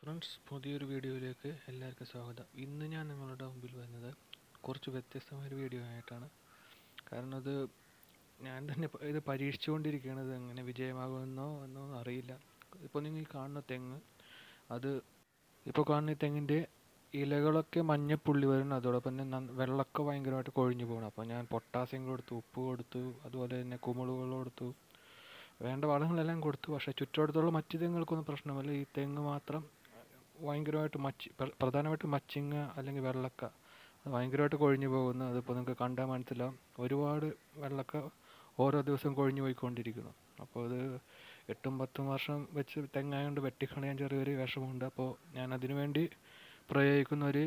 Friends, പുതിയൊരു വീഡിയോയിലേക്ക് എല്ലാവർക്കും സ്വാഗതം. ഇന്ന് ഞാൻ നിങ്ങളുടെ മുമ്പിൽ വരുന്നത് കുറച്ച് വ്യത്യസ്തമായൊരു വീഡിയോ ആയിട്ടാണ്. കാരണം ഞാൻ തന്നെ ഇത് പരീക്ഷിച്ചുകൊണ്ടിരിക്കുകയാണ്. ഇത് എങ്ങനെ വിജയമാകുമെന്നോ അറിയില്ല. ഇപ്പോൾ നിങ്ങൾ കാണുന്ന തെങ്ങ്, അത് ഇപ്പോൾ കാണുന്ന തെങ്ങിൻ്റെ ഇലകളൊക്കെ മഞ്ഞപ്പുള്ളി വരുന്നു. അതോടൊപ്പം തന്നെ വെള്ളമൊക്കെ ഭയങ്കരമായിട്ട് കൊഴിഞ്ഞു പോകണം. അപ്പോൾ ഞാൻ പൊട്ടാസ്യം കൊടുത്തു, ഉപ്പ് കൊടുത്തു, അതുപോലെ തന്നെ കുമിളുകൾ കൊടുത്തു, വേണ്ട വളങ്ങളെല്ലാം കൊടുത്തു. പക്ഷേ ചുറ്റുവട്ടത്തുള്ള മറ്റു തെങ്ങുകൾക്കൊന്നും പ്രശ്നമല്ല. ഈ തെങ്ങ് മാത്രം ഭയങ്കരമായിട്ട് പ്രധാനമായിട്ടും മച്ചിങ്ങ അല്ലെങ്കിൽ വെള്ളക്ക അത് ഭയങ്കരമായിട്ട് കൊഴിഞ്ഞു പോകുന്നു. അതിപ്പോൾ നിങ്ങൾക്ക് കണ്ടാൽ മനസ്സിലാവും. ഒരുപാട് വെള്ളക്ക ഓരോ ദിവസവും കൊഴിഞ്ഞു പോയിക്കൊണ്ടിരിക്കുന്നു. അപ്പോൾ അത് 8-10 വർഷം വെച്ച് തെങ്ങായതുകൊണ്ട് വെട്ടിക്കളയാൻ ചെറിയൊരു വിഷമമുണ്ട്. അപ്പോൾ ഞാൻ അതിനു വേണ്ടി പ്രയോഗിക്കുന്ന ഒരു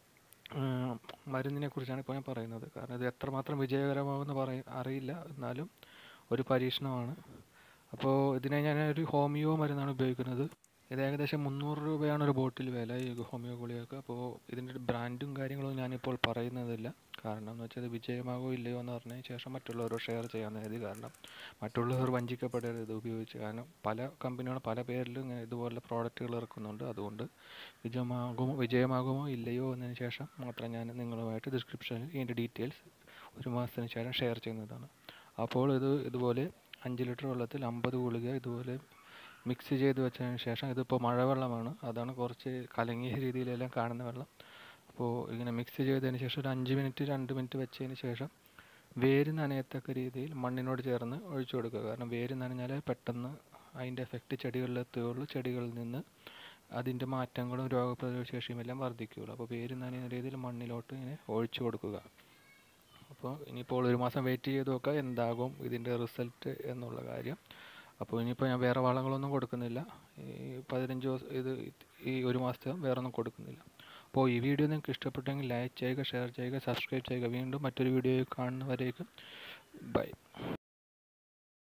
മരുന്നിനെ കുറിച്ചാണ് ഇപ്പോൾ ഞാൻ പറയുന്നത്. കാരണം ഇത് എത്രമാത്രം വിജയകരമാകുമെന്ന് അറിയില്ല, എന്നാലും ഒരു പരീക്ഷണമാണ്. അപ്പോൾ ഇതിനെ ഞാനൊരു ഹോമിയോ മരുന്നാണ് ഉപയോഗിക്കുന്നത്. ഇത് ഏകദേശം 300 രൂപയാണ് ഒരു ബോട്ടിൽ വില, ഈ ഹോമിയോ ഗുളികൾക്ക്. അപ്പോൾ ഇതിൻ്റെ ബ്രാൻഡും കാര്യങ്ങളും ഞാനിപ്പോൾ പറയുന്നതില്ല. കാരണം എന്ന് വെച്ചാൽ ഇത് വിജയമാകോ ഇല്ലയോ എന്ന് പറഞ്ഞതിന് ശേഷം മറ്റുള്ളവരോട് ഷെയർ ചെയ്യാമെന്ന് കരുതി. കാരണം മറ്റുള്ളവർ വഞ്ചിക്കപ്പെടരുത് ഇത് ഉപയോഗിച്ച്. കാരണം പല കമ്പനികളും പല പേരിലും ഇങ്ങനെ ഇതുപോലെ പ്രോഡക്റ്റുകൾ ഇറക്കുന്നുണ്ട്. അതുകൊണ്ട് വിജയമാകുമോ ഇല്ലയോ എന്നതിന് ശേഷം മാത്രം ഞാൻ നിങ്ങളുമായിട്ട് ഡിസ്ക്രിപ്ഷനിൽ ഇതിൻ്റെ ഡീറ്റെയിൽസ് ഒരു മാസത്തിന് ശേഷം ഷെയർ ചെയ്യുന്നതാണ്. അപ്പോൾ ഇതുപോലെ 5 ലിറ്റർ വെള്ളത്തിൽ 50 ഗുളിക ഇതുപോലെ മിക്സ് ചെയ്ത് വെച്ചതിന് ശേഷം, ഇതിപ്പോൾ മഴവെള്ളമാണ്, അതാണ് കുറച്ച് കലങ്ങിയ രീതിയിലെല്ലാം കാണുന്ന വെള്ളം. അപ്പോൾ ഇങ്ങനെ മിക്സ് ചെയ്തതിന് ശേഷം ഒരു 5 മിനിറ്റ് 2 മിനിറ്റ് വെച്ചതിന് ശേഷം വേര് നനയത്തക്ക രീതിയിൽ മണ്ണിനോട് ചേർന്ന് ഒഴിച്ചു കൊടുക്കുക. കാരണം വേര് നനഞ്ഞാലേ പെട്ടെന്ന് അതിൻ്റെ എഫക്റ്റ് ചെടികളിലെത്തുകയുള്ളൂ. ചെടികളിൽ നിന്ന് അതിൻ്റെ മാറ്റങ്ങളും രോഗപ്രതിരോധ ശേഷിയും എല്ലാം വർദ്ധിക്കുകയുള്ളൂ. അപ്പോൾ വേര് നനയുന്ന രീതിയിൽ മണ്ണിലോട്ട് ഇങ്ങനെ ഒഴിച്ചു കൊടുക്കുക. അപ്പോൾ ഇനിയിപ്പോൾ ഒരു മാസം വെയിറ്റ് ചെയ്ത് നോക്കുക എന്താകും ഇതിൻ്റെ റിസൾട്ട് എന്നുള്ള കാര്യം. അപ്പോൾ ഇനിയിപ്പോൾ ഞാൻ വേറെ വളങ്ങളൊന്നും കൊടുക്കുന്നില്ല. ഈ 15 ദിവസം ഈ ഒരു മാസത്തെ വേറെ ഒന്നും കൊടുക്കുന്നില്ല. അപ്പോൾ ഈ വീഡിയോ നിങ്ങൾക്ക് ഇഷ്ടപ്പെട്ടെങ്കിൽ ലൈക്ക് ചെയ്യുക, ഷെയർ ചെയ്യുക, സബ്സ്ക്രൈബ് ചെയ്യുക. വീണ്ടും മറ്റൊരു വീഡിയോയിൽ കാണുന്നവരേക്കും ബൈ.